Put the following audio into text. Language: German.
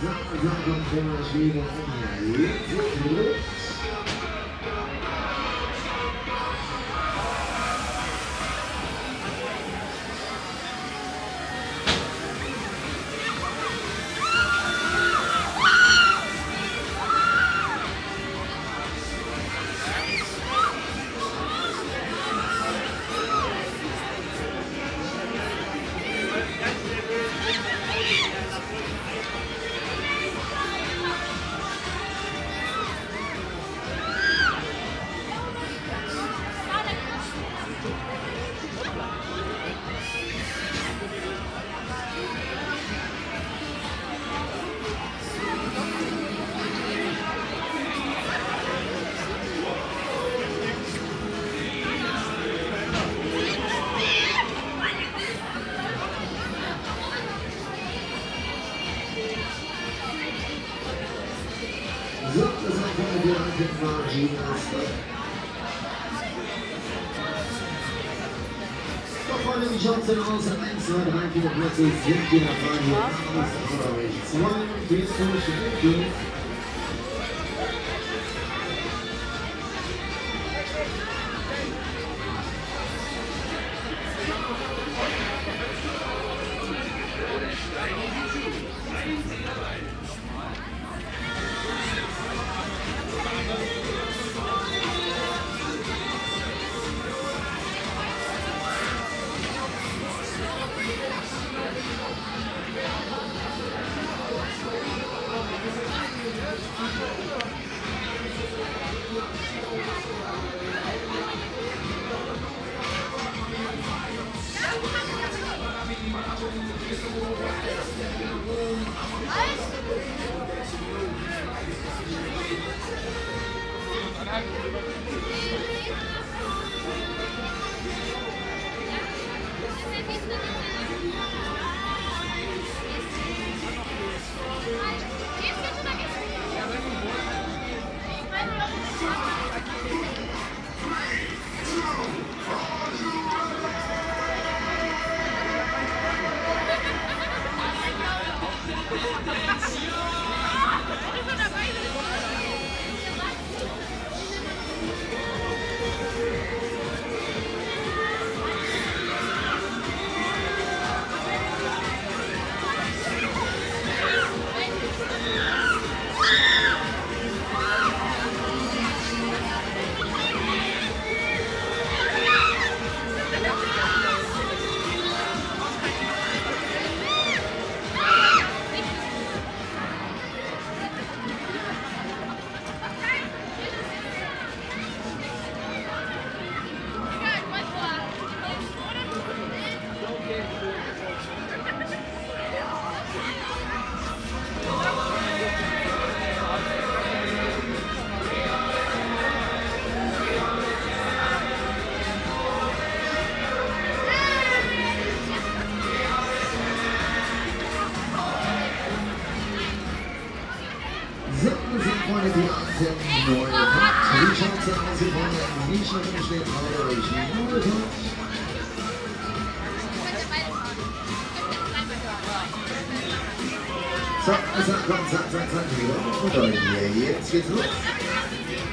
kommt der Schwede umher. Jetzt geht's los. So, das ist eine Bianca Margina. Doch vorne die Chance raus. 1, 2, 3, 4 Plätze sind wieder frei hier. 2, 4, 5, vorne die Antennen neu. Die Chance aus dem vorne nicht schon im Schnitt So, also kommt, zack, wieder. Und jetzt geht's los.